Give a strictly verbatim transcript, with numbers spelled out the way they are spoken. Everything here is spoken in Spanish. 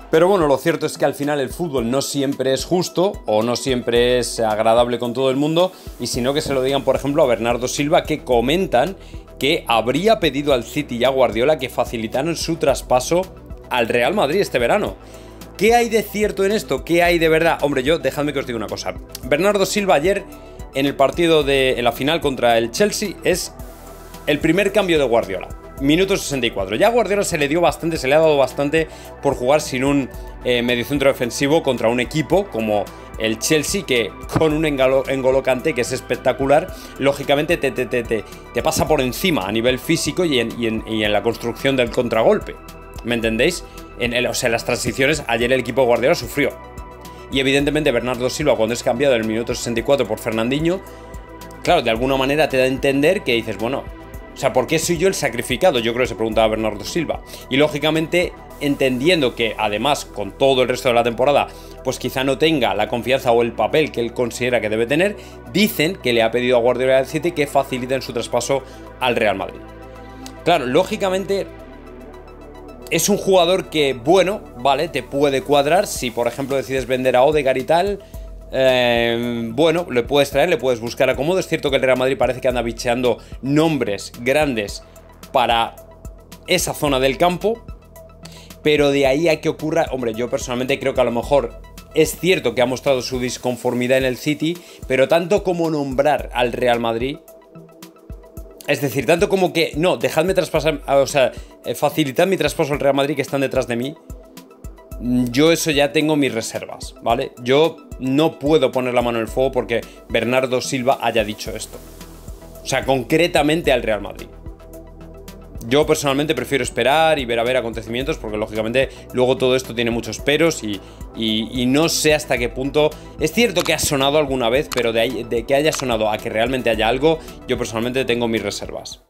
Pero bueno, lo cierto es que al final el fútbol no siempre es justo o no siempre es agradable con todo el mundo, y si no, que se lo digan, por ejemplo, a Bernardo Silva, que comentan que habría pedido al City y a Guardiola que facilitaran su traspaso al Real Madrid este verano. ¿Qué hay de cierto en esto? ¿Qué hay de verdad? Hombre, yo dejadme que os diga una cosa. Bernardo Silva ayer en el partido de en la final contra el Chelsea es el primer cambio de Guardiola. Minuto sesenta y cuatro. Ya a Guardiola se le dio bastante, se le ha dado bastante por jugar sin un eh, mediocentro defensivo contra un equipo como el Chelsea, que con un N'Golo Kanté que es espectacular, lógicamente te, te, te, te, te pasa por encima a nivel físico y en, y, en, y en la construcción del contragolpe. ¿Me entendéis? En el, o sea, en las transiciones ayer el equipo de Guardiola sufrió. Y evidentemente Bernardo Silva, cuando es cambiado en el minuto sesenta y cuatro por Fernandinho, claro, de alguna manera te da a entender que dices, bueno, o sea, ¿por qué soy yo el sacrificado? Yo creo que se preguntaba Bernardo Silva. Y lógicamente, entendiendo que además con todo el resto de la temporada, pues quizá no tenga la confianza o el papel que él considera que debe tener, dicen que le ha pedido a Guardiola del City que faciliten su traspaso al Real Madrid. Claro, lógicamente es un jugador que, bueno, vale, te puede cuadrar si por ejemplo decides vender a Odegaard y tal. Eh, bueno, le puedes traer, le puedes buscar acomodo. Es cierto que el Real Madrid parece que anda bicheando nombres grandes para esa zona del campo, pero de ahí a que ocurra, hombre, yo personalmente creo que a lo mejor es cierto que ha mostrado su disconformidad en el City, pero tanto como nombrar al Real Madrid, es decir, tanto como que, no, dejadme traspasar, o sea, facilitad mi traspaso al Real Madrid que están detrás de mí, yo eso ya tengo mis reservas, ¿vale? Yo no puedo poner la mano en el fuego porque Bernardo Silva haya dicho esto. O sea, concretamente al Real Madrid. Yo personalmente prefiero esperar y ver a ver acontecimientos porque lógicamente luego todo esto tiene muchos peros y, y, y no sé hasta qué punto. Es cierto que ha sonado alguna vez, pero de, ahí, de que haya sonado a que realmente haya algo, yo personalmente tengo mis reservas.